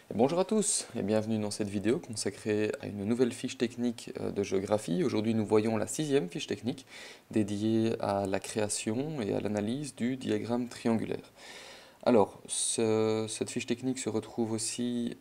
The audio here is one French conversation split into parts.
Bonjour à tous et bienvenue dans cette vidéo consacrée à une nouvelle fiche technique de géographie. Aujourd'hui nous voyons la sixième fiche technique dédiée à la création et à l'analyse du diagramme triangulaire. Alors, cette fiche technique se retrouve aussi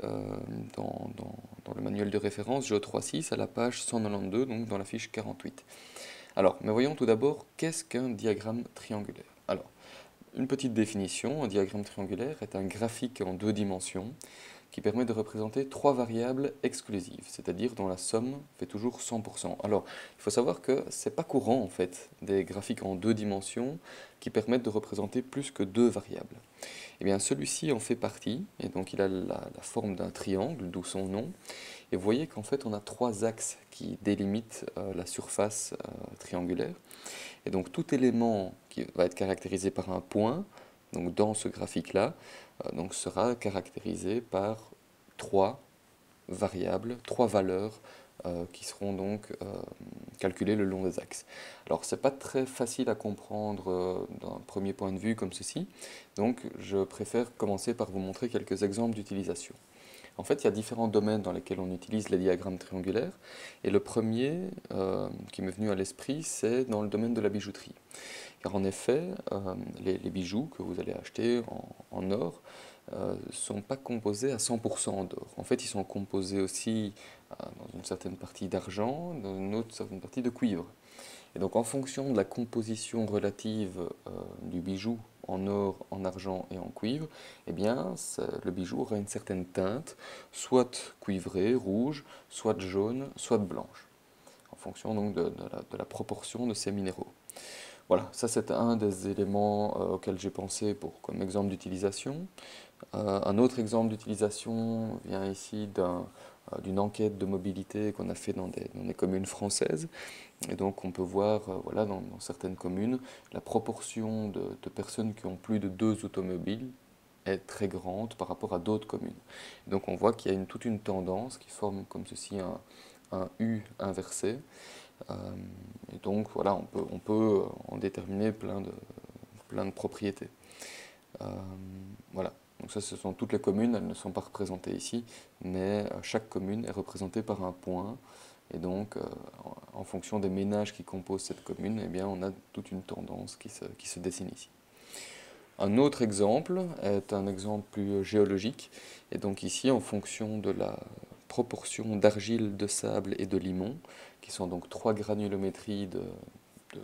dans le manuel de référence Géo36 à la page 192, donc dans la fiche 48. Alors, mais voyons tout d'abord, qu'est-ce qu'un diagramme triangulaire? Alors, une petite définition, un diagramme triangulaire est un graphique en deux dimensions qui permet de représenter trois variables exclusives, c'est-à-dire dont la somme fait toujours 100%. Alors, il faut savoir que c'est pas courant en fait des graphiques en deux dimensions qui permettent de représenter plus que deux variables. Eh bien, celui-ci en fait partie, et donc il a la forme d'un triangle, d'où son nom. Et vous voyez qu'en fait, on a trois axes qui délimitent la surface triangulaire. Et donc, tout élément qui va être caractérisé par un point, donc dans ce graphique-là, donc sera caractérisé par trois variables, trois valeurs qui seront donc calculées le long des axes. Alors, c'est pas très facile à comprendre d'un premier point de vue comme ceci, donc je préfère commencer par vous montrer quelques exemples d'utilisation. En fait, il y a différents domaines dans lesquels on utilise les diagrammes triangulaires. Et le premier qui m'est venu à l'esprit, c'est dans le domaine de la bijouterie. Car en effet, les bijoux que vous allez acheter en or ne sont pas composés à 100% d'or. En fait, ils sont composés aussi dans une certaine partie d'argent, dans une autre certaine partie de cuivre. Et donc en fonction de la composition relative du bijou en or, en argent et en cuivre, eh bien le bijou aura une certaine teinte, soit cuivrée, rouge, soit jaune, soit blanche, en fonction donc de la proportion de ces minéraux. Voilà, ça c'est un des éléments auxquels j'ai pensé comme exemple d'utilisation. Un autre exemple d'utilisation vient ici d'une enquête de mobilité qu'on a fait dans des communes françaises. Et donc on peut voir voilà, dans certaines communes, la proportion de personnes qui ont plus de deux automobiles est très grande par rapport à d'autres communes. Et donc on voit qu'il y a toute une tendance qui forme comme ceci un U inversé. Euh, et donc voilà, on peut en déterminer plein de propriétés. Euh, voilà. Donc ça, ce sont toutes les communes, elles ne sont pas représentées ici, mais chaque commune est représentée par un point. Et donc, en fonction des ménages qui composent cette commune, eh bien, on a toute une tendance qui se dessine ici. Un autre exemple est un exemple plus géologique. Et donc ici, en fonction de la proportion d'argile, de sable et de limon, qui sont donc trois granulométries de,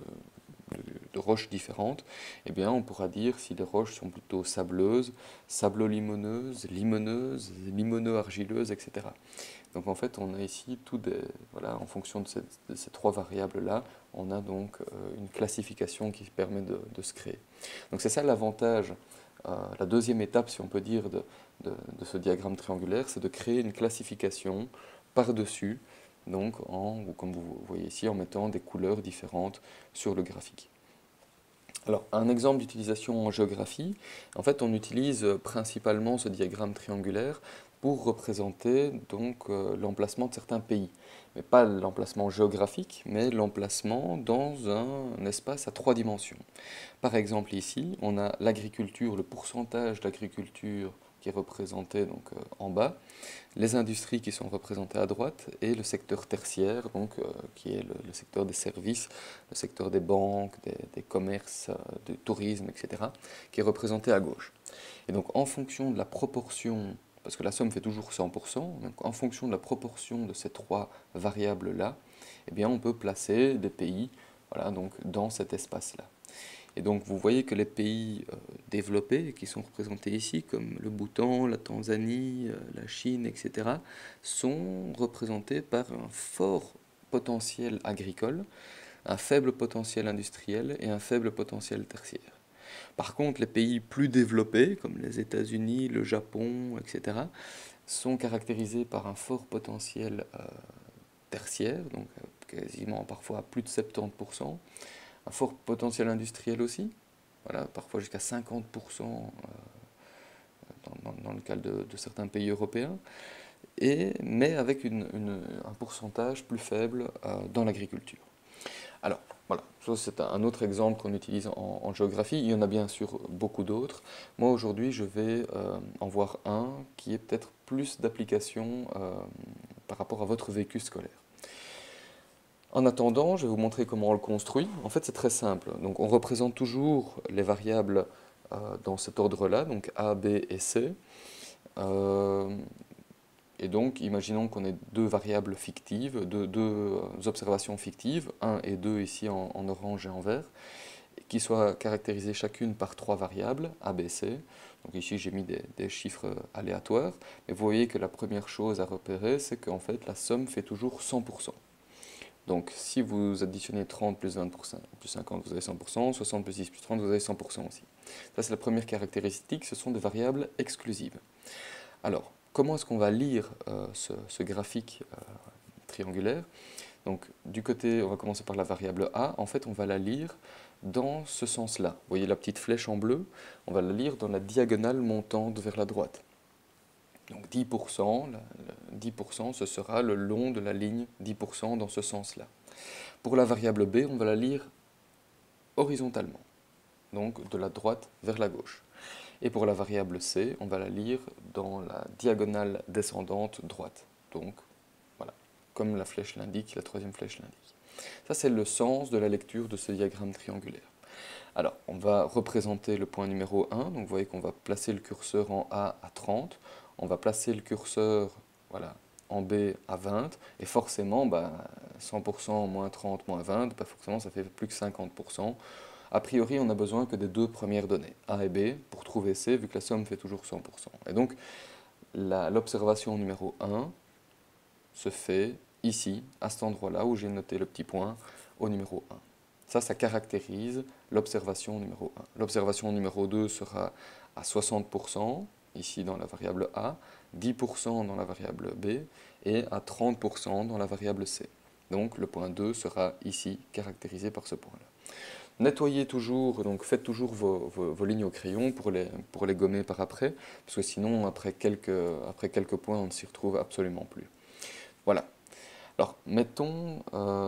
de roches différentes, eh bien, on pourra dire si les roches sont plutôt sableuses, sablo-limoneuses, limoneuses, limoneux-argileuses, etc. Donc en fait, on a ici voilà, en fonction de ces trois variables-là, on a donc une classification qui permet de se créer. Donc c'est ça l'avantage, la deuxième étape, si on peut dire, de ce diagramme triangulaire, c'est de créer une classification par-dessus, donc comme vous voyez ici, en mettant des couleurs différentes sur le graphique. Alors, un exemple d'utilisation en géographie, en fait, on utilise principalement ce diagramme triangulaire pour représenter donc l'emplacement de certains pays. Mais pas l'emplacement géographique, mais l'emplacement dans un espace à trois dimensions. Par exemple, ici, on a l'agriculture, le pourcentage d'agriculture qui est représenté donc, en bas, les industries qui sont représentées à droite et le secteur tertiaire, donc, qui est le secteur des services, le secteur des banques, des commerces, du tourisme, etc., qui est représenté à gauche. Et donc en fonction de la proportion, parce que la somme fait toujours 100%, donc en fonction de la proportion de ces trois variables-là, eh bien on peut placer des pays voilà, donc, dans cet espace-là. Et donc vous voyez que les pays développés qui sont représentés ici, comme le Bhoutan, la Tanzanie, la Chine, etc., sont représentés par un fort potentiel agricole, un faible potentiel industriel et un faible potentiel tertiaire. Par contre, les pays plus développés, comme les États-Unis, le Japon, etc., sont caractérisés par un fort potentiel tertiaire, donc quasiment parfois à plus de 70%, un fort potentiel industriel aussi, voilà, parfois jusqu'à 50% dans le cas de certains pays européens, mais avec un pourcentage plus faible dans l'agriculture. Alors, Voilà, ça c'est un autre exemple qu'on utilise en géographie. Il y en a bien sûr beaucoup d'autres. Moi aujourd'hui, je vais en voir un qui est peut-être plus d'application par rapport à votre vécu scolaire. En attendant, je vais vous montrer comment on le construit. En fait, c'est très simple. Donc, on représente toujours les variables dans cet ordre-là, donc A, B et C. Euh, et donc, imaginons qu'on ait deux variables fictives, deux observations fictives, 1 et 2 ici en orange et en vert, qui soient caractérisées chacune par trois variables, A, B, C. Donc ici, j'ai mis des chiffres aléatoires. Mais vous voyez que la première chose à repérer, c'est qu'en fait, la somme fait toujours 100%. Donc, si vous additionnez 30 plus 20%, plus 50, vous avez 100%, 60 plus 10 plus 30, vous avez 100% aussi. Ça, c'est la première caractéristique, ce sont des variables exclusives. Alors, comment est-ce qu'on va lire ce graphique triangulaire? Donc, du côté, on va commencer par la variable A. En fait, on va la lire dans ce sens-là. Vous voyez la petite flèche en bleu? On va la lire dans la diagonale montante vers la droite. Donc 10%, 10%, ce sera le long de la ligne 10% dans ce sens-là. Pour la variable B, on va la lire horizontalement, donc de la droite vers la gauche. Et pour la variable C, on va la lire dans la diagonale descendante droite. Donc voilà, comme la flèche l'indique, la troisième flèche l'indique. Ça, c'est le sens de la lecture de ce diagramme triangulaire. Alors, on va représenter le point numéro 1. Donc, vous voyez qu'on va placer le curseur en A à 30. On va placer le curseur voilà, en B à 20. Et forcément, 100% moins 30 moins 20, forcément, ça fait plus que 50%. A priori, on n'a besoin que des deux premières données, A et B, pour trouver C, vu que la somme fait toujours 100%. Et donc, l'observation numéro 1 se fait ici, à cet endroit-là, où j'ai noté le petit point au numéro 1. Ça caractérise l'observation numéro 1. L'observation numéro 2 sera à 60%, ici dans la variable A, 10% dans la variable B et à 30% dans la variable C. Donc le point 2 sera ici caractérisé par ce point-là. Nettoyez toujours, donc faites toujours vos lignes au crayon pour les gommer par après, parce que sinon après quelques points on ne s'y retrouve absolument plus. Voilà. Alors, mettons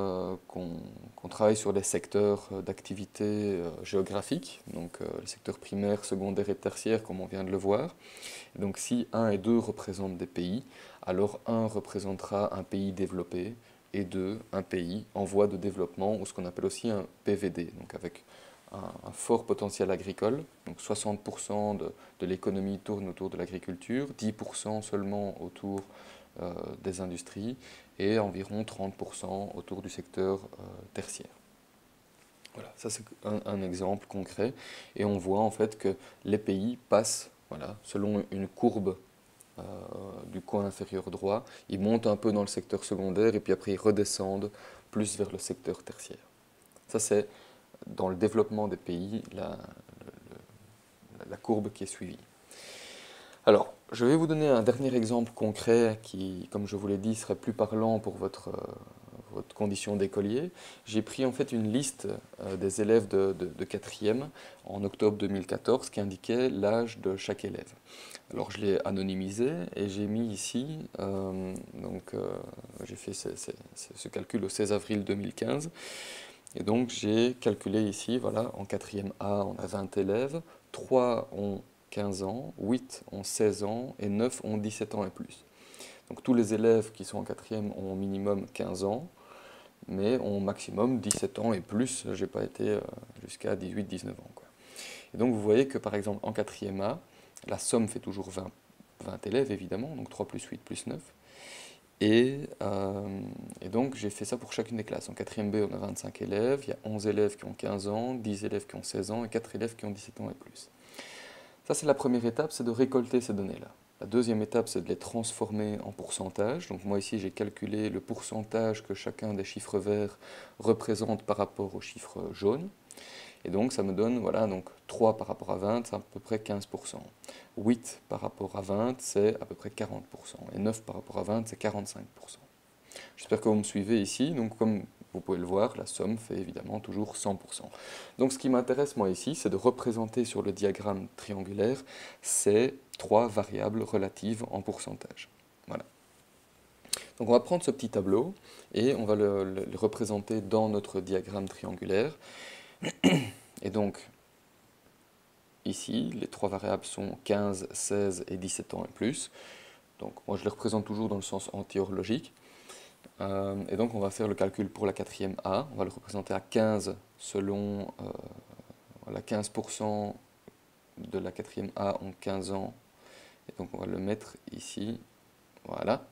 qu'on travaille sur des secteurs d'activité géographique, donc les secteurs primaires, secondaires et tertiaires, comme on vient de le voir. Et donc, si 1 et 2 représentent des pays, alors 1 représentera un pays développé et 2 un pays en voie de développement, ou ce qu'on appelle aussi un PVD, donc avec un fort potentiel agricole. Donc 60% de l'économie tourne autour de l'agriculture, 10% seulement autour des industries et environ 30% autour du secteur tertiaire. Voilà, ça c'est un exemple concret et on voit en fait que les pays passent, voilà, selon une courbe du coin inférieur droit, ils montent un peu dans le secteur secondaire et puis après ils redescendent plus vers le secteur tertiaire. Ça c'est dans le développement des pays la courbe qui est suivie. Alors, je vais vous donner un dernier exemple concret qui, comme je vous l'ai dit, serait plus parlant pour votre condition d'écolier. J'ai pris en fait une liste des élèves de 4e en octobre 2014 qui indiquait l'âge de chaque élève. Alors je l'ai anonymisé et j'ai mis ici, j'ai fait ce calcul au 16 avril 2015. Et donc j'ai calculé ici, voilà, en 4e A, on a 20 élèves, 3 ont 15 ans, 8 ont 16 ans et 9 ont 17 ans et plus. Donc tous les élèves qui sont en 4e ont au minimum 15 ans, mais ont au maximum 17 ans et plus. Je n'ai pas été jusqu'à 18-19 ans, quoi. Et donc vous voyez que par exemple en 4e A, la somme fait toujours 20 élèves évidemment, donc 3 plus 8 plus 9. Et donc j'ai fait ça pour chacune des classes. En 4e B, on a 25 élèves, il y a 11 élèves qui ont 15 ans, 10 élèves qui ont 16 ans et 4 élèves qui ont 17 ans et plus. Ça, c'est la première étape, c'est de récolter ces données-là. La deuxième étape, c'est de les transformer en pourcentage. Donc moi ici, j'ai calculé le pourcentage que chacun des chiffres verts représente par rapport aux chiffres jaunes. Et donc ça me donne, voilà, donc 3 par rapport à 20, c'est à peu près 15%. 8 par rapport à 20, c'est à peu près 40%. Et 9 par rapport à 20, c'est 45%. J'espère que vous me suivez ici. Donc comme vous pouvez le voir, la somme fait évidemment toujours 100%. Donc ce qui m'intéresse moi ici, c'est de représenter sur le diagramme triangulaire ces trois variables relatives en pourcentage. Voilà. Donc on va prendre ce petit tableau et on va le représenter dans notre diagramme triangulaire. Et donc, ici, les trois variables sont 15, 16 et 17 ans et plus. Donc moi je les représente toujours dans le sens anti-horlogique. Et donc on va faire le calcul pour la quatrième A. On va le représenter à 15 selon voilà, 15% de la quatrième A ont 15 ans. Et donc on va le mettre ici. Voilà.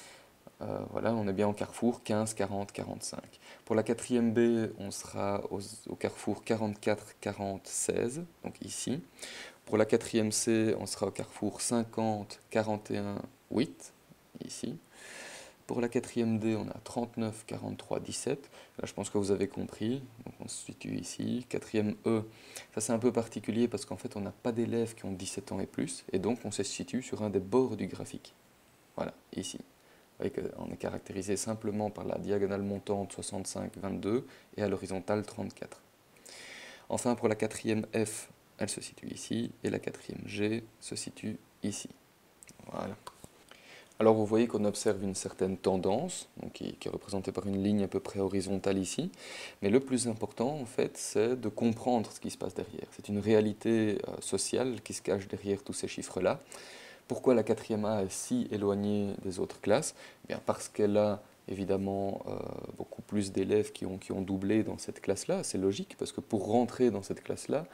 Voilà, on est bien au carrefour 15, 40, 45. Pour la quatrième B, on sera au carrefour 44, 40, 16, donc ici. Pour la quatrième C, on sera au carrefour 50, 41, 8, ici. Pour la quatrième D, on a 39, 43, 17. Là, je pense que vous avez compris. Donc, on se situe ici. Quatrième E, ça c'est un peu particulier parce qu'en fait, on n'a pas d'élèves qui ont 17 ans et plus. Et donc, on se situe sur un des bords du graphique. Voilà, ici. Vous voyez qu'on est caractérisé simplement par la diagonale montante 65, 22 et à l'horizontale 34. Enfin, pour la quatrième F, elle se situe ici, et la quatrième G se situe ici. Voilà. Alors vous voyez qu'on observe une certaine tendance, donc qui est représentée par une ligne à peu près horizontale ici, mais le plus important en fait c'est de comprendre ce qui se passe derrière. C'est une réalité sociale qui se cache derrière tous ces chiffres-là. Pourquoi la quatrième A est si éloignée des autres classes? Eh bien parce qu'elle a évidemment beaucoup plus d'élèves qui ont doublé dans cette classe-là. C'est logique, parce que pour rentrer dans cette classe-là,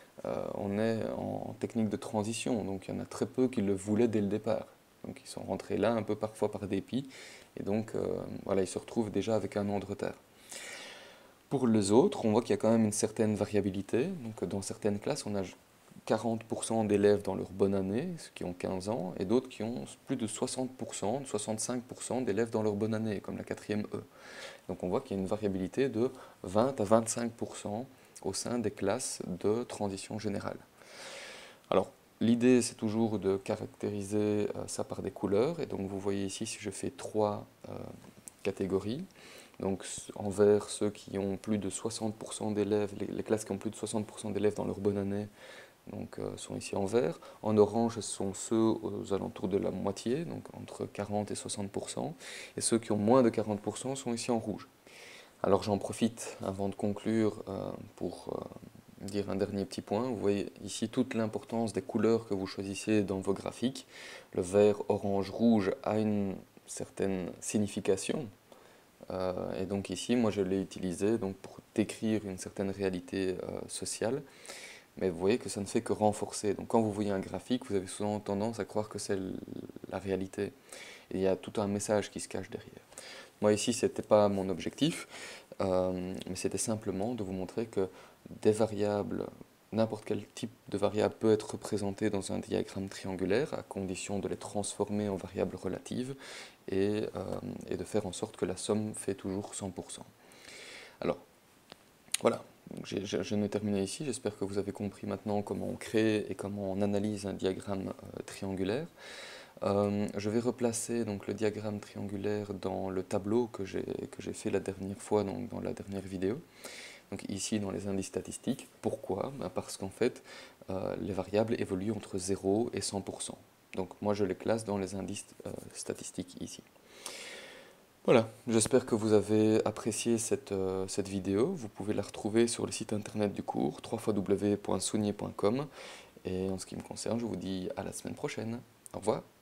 on est en technique de transition, donc il y en a très peu qui le voulaient dès le départ. Donc ils sont rentrés là un peu parfois par dépit, et donc voilà, ils se retrouvent déjà avec un an de retard. Pour les autres, on voit qu'il y a quand même une certaine variabilité. Donc dans certaines classes, on a 40% d'élèves dans leur bonne année, ceux qui ont 15 ans, et d'autres qui ont plus de 60%, 65% d'élèves dans leur bonne année, comme la quatrième E. Donc on voit qu'il y a une variabilité de 20 à 25% au sein des classes de transition générale. Alors, l'idée, c'est toujours de caractériser ça par des couleurs, et donc vous voyez ici, si je fais trois catégories, donc en vert, ceux qui ont plus de 60% d'élèves, les classes qui ont plus de 60% d'élèves dans leur bonne année, donc, sont ici en vert. En orange, ce sont ceux aux alentours de la moitié, donc entre 40 et 60%. Et ceux qui ont moins de 40% sont ici en rouge. Alors j'en profite avant de conclure pour dire un dernier petit point. Vous voyez ici toute l'importance des couleurs que vous choisissez dans vos graphiques. Le vert, orange, rouge a une certaine signification. Et donc ici, moi je l'ai utilisé donc, pour décrire une certaine réalité sociale. Mais vous voyez que ça ne fait que renforcer. Donc quand vous voyez un graphique, vous avez souvent tendance à croire que c'est la réalité. Et il y a tout un message qui se cache derrière. Moi ici, ce n'était pas mon objectif, mais c'était simplement de vous montrer que des variables, n'importe quel type de variable peut être représenté dans un diagramme triangulaire, à condition de les transformer en variables relatives et de faire en sorte que la somme fait toujours 100%. Alors, voilà. Je n'ai terminé ici, j'espère que vous avez compris maintenant comment on crée et comment on analyse un diagramme triangulaire. Je vais replacer donc, le diagramme triangulaire dans le tableau que j'ai fait la dernière fois, donc, dans la dernière vidéo. Donc ici dans les indices statistiques. Pourquoi? Parce qu'en fait, les variables évoluent entre 0 et 100%. Donc moi je les classe dans les indices statistiques ici. Voilà, j'espère que vous avez apprécié cette vidéo. Vous pouvez la retrouver sur le site internet du cours, www.sounier.com. Et en ce qui me concerne, je vous dis à la semaine prochaine. Au revoir.